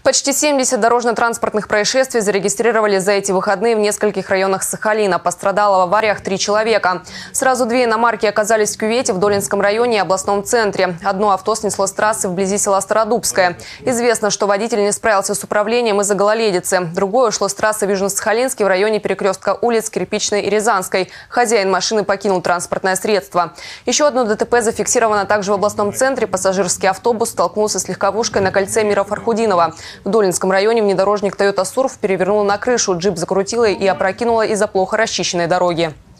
Почти 70 дорожно-транспортных происшествий зарегистрировали за эти выходные в нескольких районах Сахалина. Пострадало в авариях 3 человека. Сразу 2 иномарки оказались в кювете в Долинском районе и областном центре. Одно авто снесло с трассы вблизи села Стародубское. Известно, что водитель не справился с управлением из-за гололедицы. Другое ушло с трассы в Южно-Сахалинске в районе перекрестка улиц Кирпичной и Рязанской. Хозяин машины покинул транспортное средство. Еще одно ДТП зафиксировано также в областном центре. Пассажирский автобус столкнулся с легковушкой на кольце Мира-Фархудинова. В Долинском районе внедорожник Toyota Surf перевернул на крышу. Джип закрутило и опрокинуло из-за плохо расчищенной дороги.